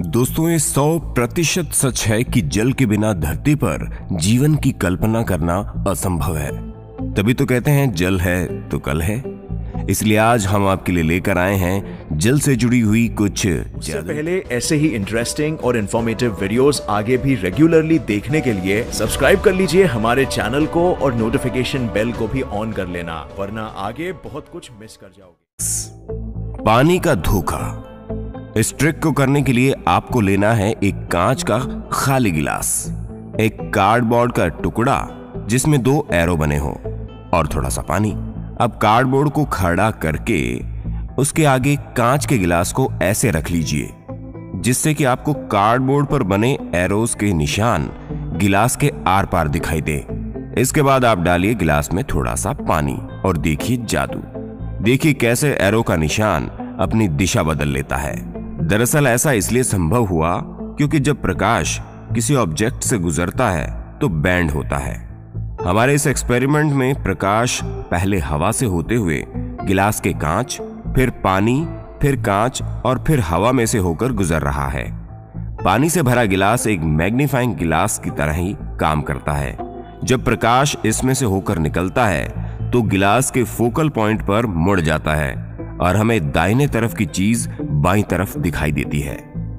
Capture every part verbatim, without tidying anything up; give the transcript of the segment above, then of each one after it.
दोस्तों, ये सौ प्रतिशत सच है कि जल के बिना धरती पर जीवन की कल्पना करना असंभव है। तभी तो कहते हैं जल है तो कल है। इसलिए आज हम आपके लिए लेकर आए हैं जल से जुड़ी हुई कुछ इससे पहले ऐसे ही इंटरेस्टिंग और इंफॉर्मेटिव वीडियोस आगे भी रेगुलरली देखने के लिए सब्सक्राइब कर लीजिए हमारे चैनल को और नोटिफिकेशन बेल को भी ऑन कर लेना, वरना आगे बहुत कुछ मिस कर जाओगे। पानी का धोखा। इस ट्रिक को करने के लिए आपको लेना है एक कांच का खाली गिलास, एक कार्डबोर्ड का टुकड़ा जिसमें दो एरो बने हो और थोड़ा सा पानी। अब कार्डबोर्ड को खड़ा करके उसके आगे कांच के गिलास को ऐसे रख लीजिए जिससे कि आपको कार्डबोर्ड पर बने एरोस के निशान गिलास के आर पार दिखाई दे। इसके बाद आप डालिए गिलास में थोड़ा सा पानी और देखिए जादू। देखिए कैसे एरो का निशान अपनी दिशा बदल लेता है। दरअसल ऐसा इसलिए संभव हुआ क्योंकि जब प्रकाश किसी ऑब्जेक्ट से गुजरता है तो बैंड होता है। हमारे इस एक्सपेरिमेंट में प्रकाश पहले हवा से होते हुए गिलास के कांच, फिर पानी, फिर कांच और फिर हवा में से होकर गुजर रहा है। पानी से भरा गिलास एक मैग्नीफाइंग गिलास की तरह ही काम करता है। जब प्रकाश इसमें से होकर निकलता है तो गिलास के फोकल पॉइंट पर मुड़ जाता है और हमें दाहिने तरफ की चीज बाईं तरफ दिखाई देती है।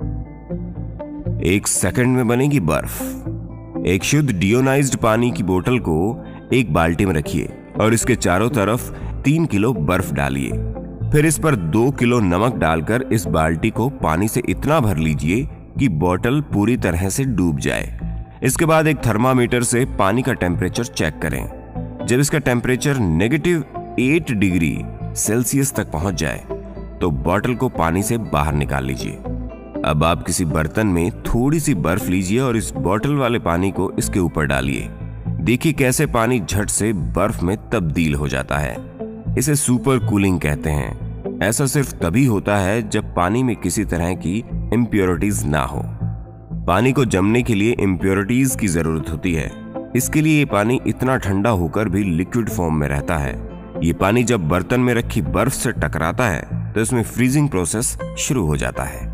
एक सेकंड में बनेगी बर्फ। एक शुद्ध डियोनाइज्ड पानी की बोतल को एक बाल्टी में रखिए और इसके चारों तरफ तीन किलो बर्फ डालिए। फिर इस पर दो किलो नमक डालकर इस बाल्टी को पानी से इतना भर लीजिए कि बोतल पूरी तरह से डूब जाए। इसके बाद एक थर्मामीटर से पानी का टेम्परेचर चेक करें। जब इसका temperature negative eight degree Celsius तक पहुंच जाए तो बोतल को पानी से बाहर निकाल लीजिए। अब आप किसी बर्तन में थोड़ी सी बर्फ लीजिए और इस बोतल वाले पानी को इसके ऊपर डालिए। देखिए कैसे पानी झट से बर्फ में तब्दील हो जाता है। इसे सुपर कूलिंग कहते हैं। ऐसा सिर्फ तभी होता है जब पानी में किसी तरह की इम्प्योरिटीज ना हो। पानी को जमने के लिए इम्प्योरिटीज की जरूरत होती है। इसके लिए ये पानी इतना ठंडा होकर भी लिक्विड फॉर्म में रहता है। ये पानी जब बर्तन में रखी बर्फ से टकराता है तो इसमें फ्रीजिंग प्रोसेस शुरू हो जाता है।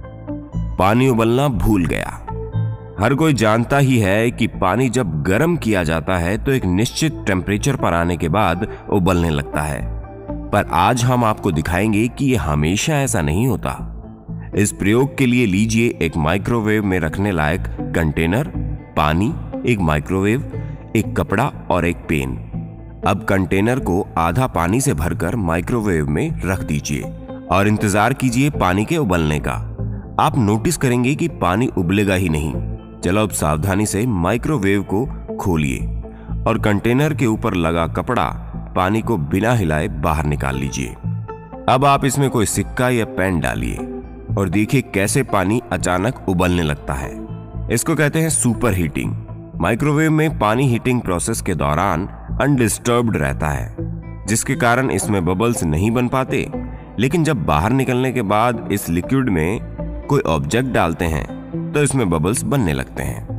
पानी उबलना भूल गया। हर कोई जानता ही है कि पानी जब गर्म किया जाता है तो एक निश्चित टेम्परेचर पर आने के बाद उबलने लगता है, पर आज हम आपको दिखाएंगे कि यह हमेशा ऐसा नहीं होता। इस प्रयोग के लिए लीजिए एक माइक्रोवेव में रखने लायक कंटेनर, पानी, एक माइक्रोवेव, एक कपड़ा और एक पेन। अब कंटेनर को आधा पानी से भरकर माइक्रोवेव में रख दीजिए और इंतजार कीजिए पानी के उबलने का। आप नोटिस करेंगे कि पानी उबलेगा ही नहीं। चलो अब सावधानी से माइक्रोवेव को खोलिए और कंटेनर के ऊपर लगा कपड़ा पानी को बिना हिलाए बाहर निकाल लीजिए। अब आप इसमें कोई सिक्का या पेन डालिए और देखिए कैसे पानी अचानक उबलने लगता है। इसको कहते हैं सुपर हीटिंग। माइक्रोवेव में पानी हीटिंग प्रोसेस के दौरान अनडिस्टर्ब्ड रहता है, जिसके कारण इसमें बबल्स नहीं बन पाते। लेकिन जब बाहर निकलने के बाद इस लिक्विड में कोई ऑब्जेक्ट डालते हैं तो इसमें बबल्स बनने लगते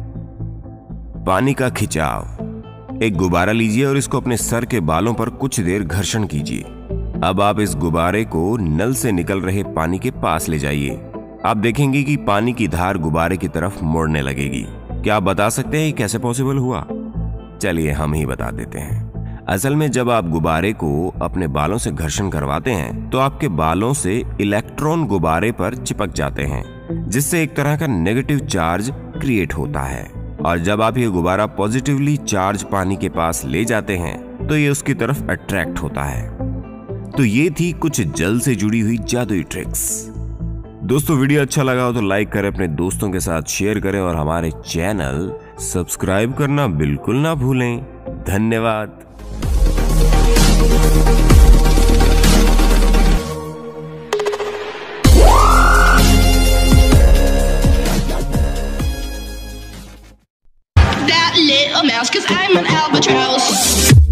हैं। पानी का खिंचाव। एक गुब्बारा लीजिए और इसको अपने सर के बालों पर कुछ देर घर्षण कीजिए। अब आप इस गुब्बारे को नल से निकल रहे पानी के पास ले जाइए। आप देखेंगे कि पानी की धार गुब्बारे की तरफ मुड़ने लगेगी। क्या आप बता सकते हैं कैसे पॉसिबल हुआ? चलिए हम ही बता देते हैं। असल में जब आप गुब्बारे को अपने बालों से घर्षण करवाते हैं तो आपके बालों से इलेक्ट्रॉन गुब्बारे पर चिपक जाते हैं, जिससे एक तरह का नेगेटिव चार्ज क्रिएट होता है। और जब आप ये गुब्बारा पॉजिटिवली चार्ज पानी के पास ले जाते हैं तो ये उसकी तरफ अट्रैक्ट होता है। तो ये थी कुछ जल से जुड़ी हुई जादुई ट्रिक्स। दोस्तों, वीडियो अच्छा लगा हो तो लाइक करें, अपने दोस्तों के साथ शेयर करें और हमारे चैनल सब्सक्राइब करना बिल्कुल ना भूलें। धन्यवाद। That little mouse, 'cause I'm an albatross.